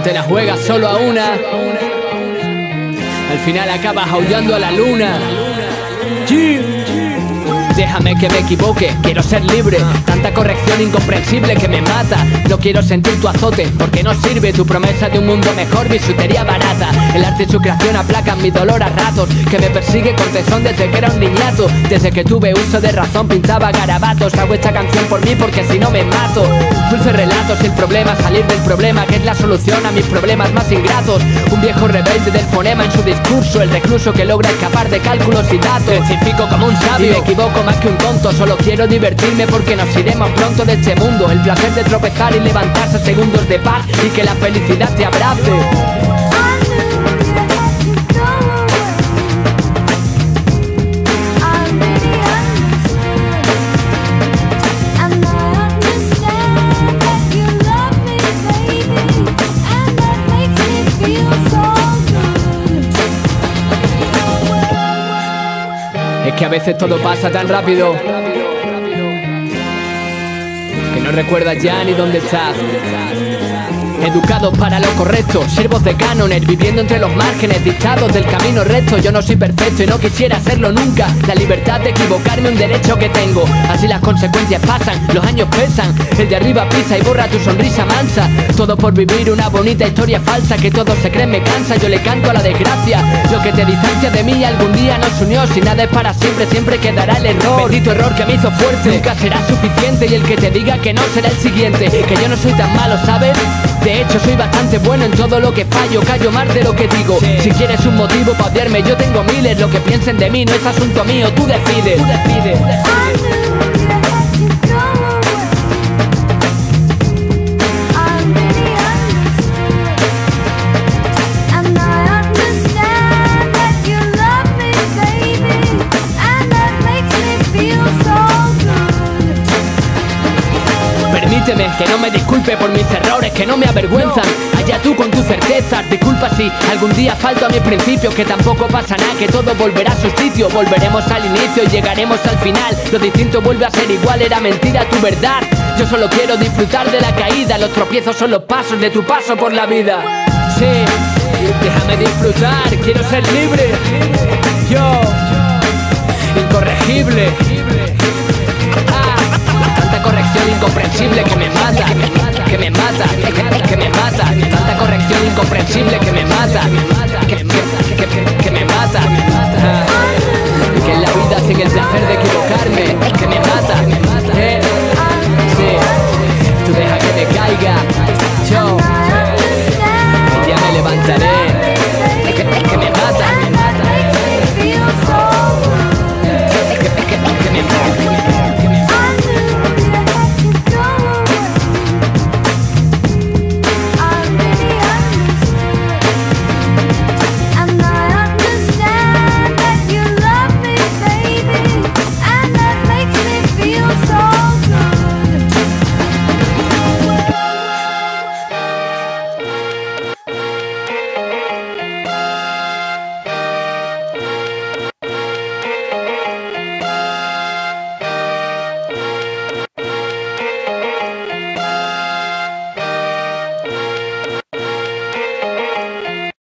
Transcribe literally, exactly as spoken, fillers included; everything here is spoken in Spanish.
te la juegas solo a una, al final acabas aullando a la luna. Yeah. Déjame que me equivoque, quiero ser libre. Tanta corrección incomprensible que me mata. No quiero sentir tu azote, porque no sirve tu promesa de un mundo mejor, bisutería barata. El arte y su creación aplacan mi dolor a ratos, que me persigue con tesón desde que era un niñato. Desde que tuve uso de razón pintaba garabatos. Hago esta canción por mí porque si no me mato. Dulces relatos, el problema, salir del problema, que es la solución a mis problemas más ingratos. Un viejo rebelde del fonema en su discurso, el recluso que logra escapar de cálculos y datos. Testifico como un sabio y me equivoco más que un tonto. Solo quiero divertirme porque nos iremos pronto de este mundo. El placer de tropezar y levantarse segundos de paz y que la felicidad te abrace. Es que a veces todo pasa tan rápido que no recuerdas ya ni dónde estás. Educados para lo correcto, siervos de cánones, viviendo entre los márgenes, dictados del camino recto. Yo no soy perfecto y no quisiera serlo nunca. La libertad de equivocarme, un derecho que tengo. Así las consecuencias pasan, los años pesan. El de arriba pisa y borra tu sonrisa mansa. Todo por vivir una bonita historia falsa, que todos se creen me cansa. Yo le canto a la desgracia. Lo que te distancia de mí algún día nos unió. Si nada es para siempre, siempre quedará el error. Bendito error que me hizo fuerte, nunca será suficiente. Y el que te diga que no será el siguiente. Que yo no soy tan malo, ¿sabes? De hecho soy bastante bueno en todo lo que fallo. Callo más de lo que digo, sí. Si quieres un motivo para odiarme, yo tengo miles. Lo que piensen de mí no es asunto mío, tú decides, tú decides, tú decides. Permíteme que no me disculpe por mis errores, que no me avergüenzan. Allá tú con tus certezas, disculpa si algún día falto a mis principios. Que tampoco pasa nada, que todo volverá a su sitio. Volveremos al inicio y llegaremos al final. Lo distinto vuelve a ser igual, era mentira tu verdad. Yo solo quiero disfrutar de la caída. Los tropiezos son los pasos de tu paso por la vida. Sí, déjame disfrutar, quiero ser libre.